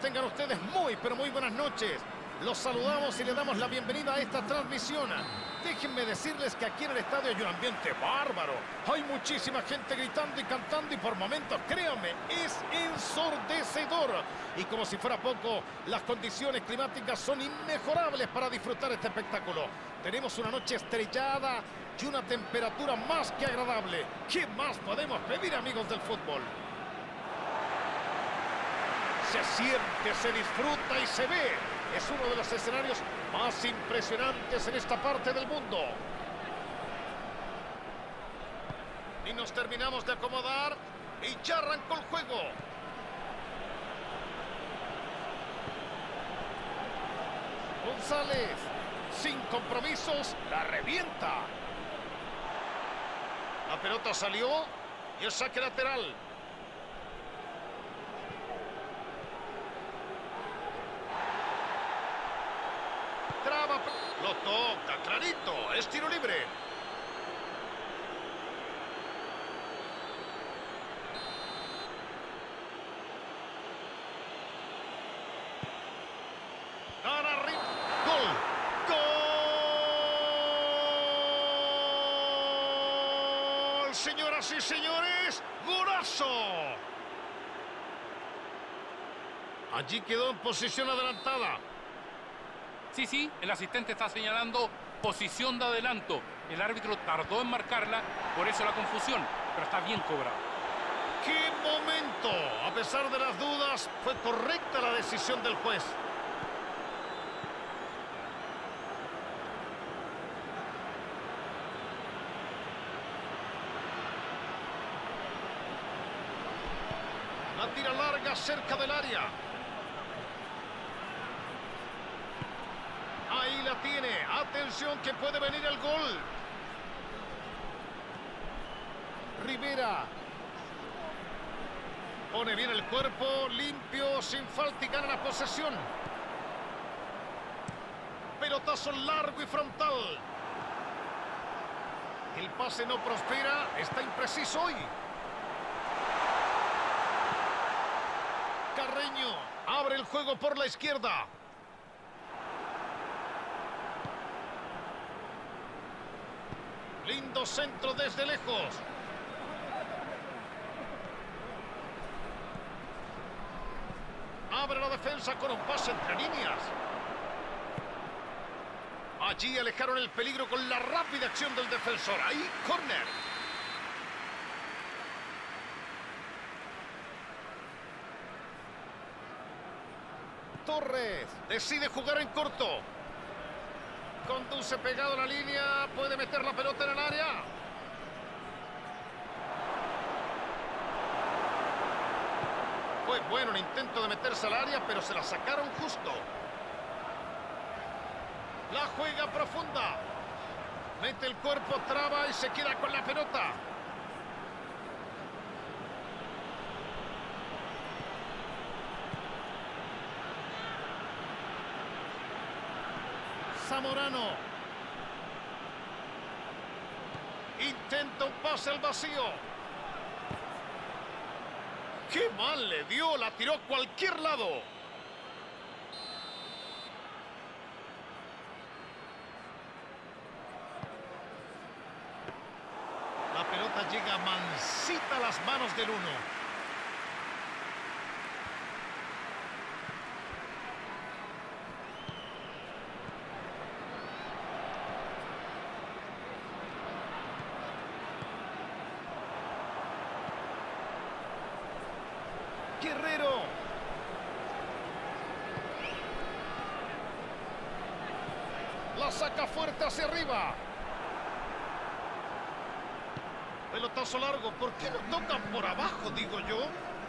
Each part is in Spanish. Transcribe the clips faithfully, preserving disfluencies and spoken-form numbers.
tengan ustedes muy, pero muy buenas noches. Los saludamos y le damos la bienvenida a esta transmisión. Déjenme decirles que aquí en el estadio hay un ambiente bárbaro. Hay muchísima gente gritando y cantando y por momentos, créanme, es ensordecedor. Y como si fuera poco, las condiciones climáticas son inmejorables para disfrutar este espectáculo. Tenemos una noche estrellada y una temperatura más que agradable. ¿Qué más podemos pedir, amigos del fútbol? Se siente, se disfruta y se ve. Es uno de los escenarios más impresionantes en esta parte del mundo. Y nos terminamos de acomodar y ya arrancó el juego. González, sin compromisos, la revienta. La pelota salió y el saque lateral. Traba, lo toca, clarito, es tiro libre. Gana arriba. Gol. Gol. Señoras y señores, golazo. Allí quedó en posición adelantada. Sí, sí, el asistente está señalando posición de adelanto. El árbitro tardó en marcarla, por eso la confusión, pero está bien cobrado. ¡Qué momento! A pesar de las dudas, fue correcta la decisión del juez. La tira larga cerca del área. Ahí la tiene. Atención que puede venir el gol. Rivera. Pone bien el cuerpo, limpio, sin falta y gana la posesión. Pelotazo largo y frontal. El pase no prospera, está impreciso hoy. Carreño abre el juego por la izquierda. Lindo centro desde lejos. Abre la defensa con un pase entre líneas. Allí alejaron el peligro con la rápida acción del defensor. Ahí, córner. Torres decide jugar en corto. Conduce pegado a la línea, puede meter la pelota en el área. Fue bueno el intento de meterse al área, pero se la sacaron justo. La juega profunda. Mete el cuerpo, traba y se queda con la pelota. Zamorano. Intenta un pase al vacío. ¡Qué mal le dio! La tiró a cualquier lado. La pelota llega mansita a las manos del uno. Guerrero. La saca fuerte hacia arriba. Pelotazo largo. ¿Por qué no tocan por abajo, digo yo?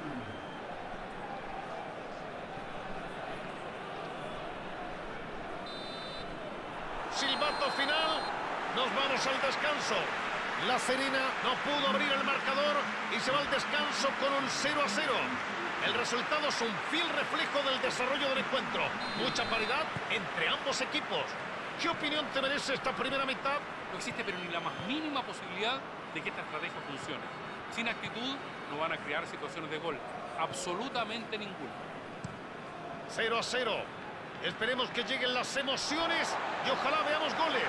Silbato final. Nos vamos al descanso. La Serena no pudo abrir el marcador y se va al descanso con un cero a cero. El resultado es un fiel reflejo del desarrollo del encuentro. Mucha paridad entre ambos equipos. ¿Qué opinión te merece esta primera mitad? No existe pero ni la más mínima posibilidad de que esta estrategia funcione. Sin actitud no van a crear situaciones de gol. Absolutamente ninguna. cero a cero. Esperemos que lleguen las emociones y ojalá veamos goles.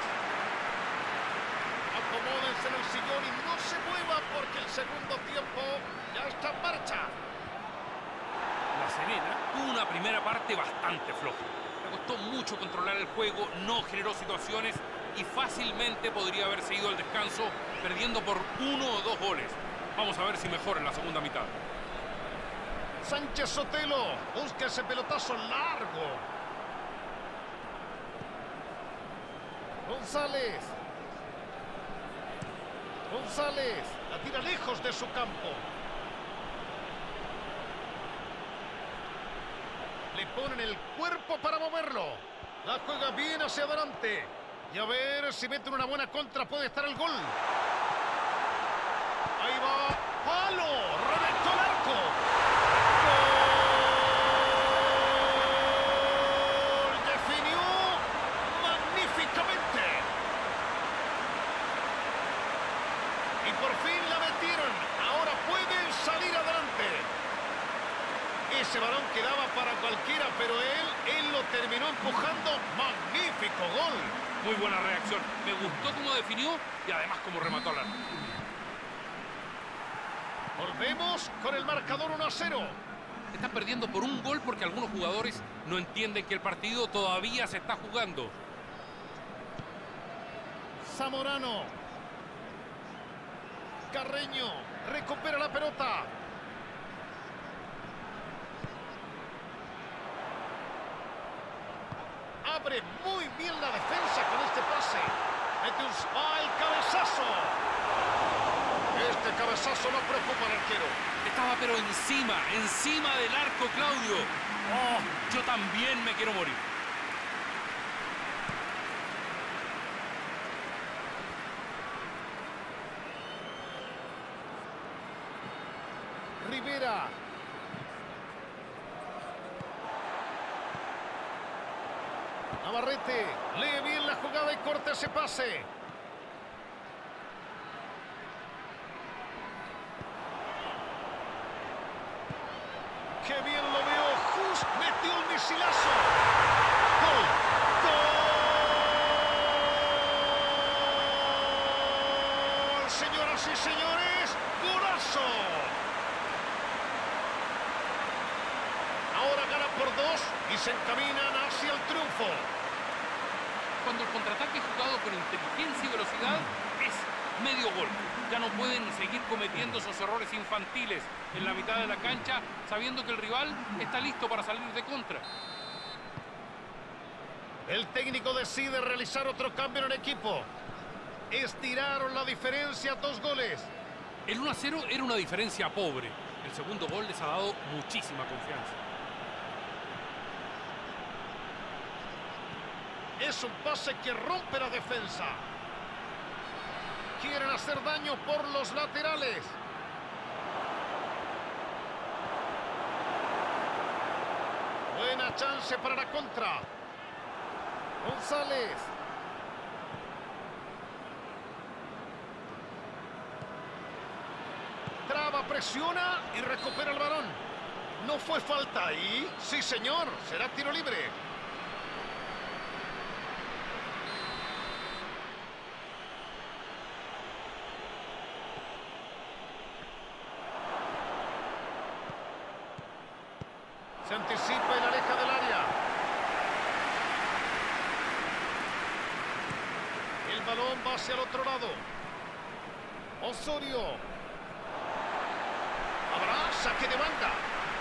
Acomódense en el sillón y no se muevan porque el segundo tiempo ya está en marcha. La Serena tuvo una primera parte bastante floja. Le costó mucho controlar el juego, no generó situaciones y fácilmente podría haberse ido al descanso perdiendo por uno o dos goles. Vamos a ver si mejora en la segunda mitad. Sánchez Sotelo busca ese pelotazo largo. González. González la tira lejos de su campo. Le ponen el cuerpo para moverlo. La juega bien hacia adelante. Y a ver si meten una buena contra puede estar el gol. Ahí va. ¡Palo! ¡Reventó el arco! ¡Gol! Definió magníficamente. Y por fin la metieron. Ahora pueden salir adelante. Ese balón quedaba para cualquiera, pero él, él lo terminó empujando. ¡Magnífico gol! Muy buena reacción. Me gustó cómo definió y además cómo remató al arco. Volvemos con el marcador uno a cero. Están perdiendo por un gol porque algunos jugadores no entienden que el partido todavía se está jugando. Zamorano. Carreño recupera la pelota. Abre muy bien la defensa con este pase. Mete un... ¡Ah, el cabezazo! Este cabezazo no preocupa al arquero. Estaba pero encima, encima del arco, Claudio. Oh, yo también me quiero morir. Rivera. Navarrete lee bien la jugada y corta ese pase. ¡Qué bien lo veo! ¡Just metió el misilazo! ¡Gol! ¡Gol! Señoras y señores, ¡golazo! Ahora gana por dos y se encaminan hacia el triunfo. Cuando el contraataque es jugado con inteligencia y velocidad, es medio gol. Ya no pueden seguir cometiendo esos errores infantiles en la mitad de la cancha, sabiendo que el rival está listo para salir de contra. El técnico decide realizar otro cambio en el equipo. Estiraron la diferencia a dos goles. El uno a cero era una diferencia pobre. El segundo gol les ha dado muchísima confianza. Es un pase que rompe la defensa. Quieren hacer daño por los laterales. Buena chance para la contra. González. Traba, presiona y recupera el balón. ¿No fue falta ahí? Sí, señor. Será tiro libre. Se anticipa y la aleja del área. El balón va hacia el otro lado. Osorio. Habrá saque de banda.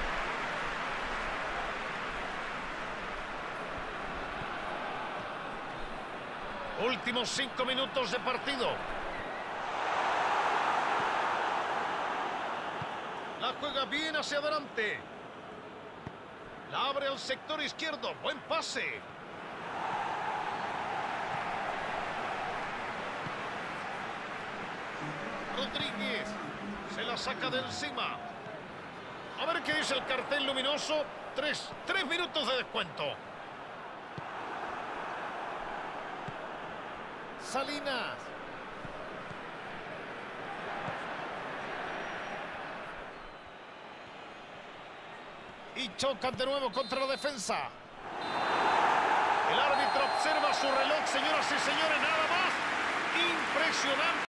Últimos cinco minutos de partido. La juega bien hacia adelante. La abre al sector izquierdo. Buen pase. Rodríguez. Se la saca de encima. A ver qué dice el cartel luminoso. Tres. Tres minutos de descuento. Salinas. Y chocan de nuevo contra la defensa. El árbitro observa su reloj, señoras y señores, nada más. Impresionante.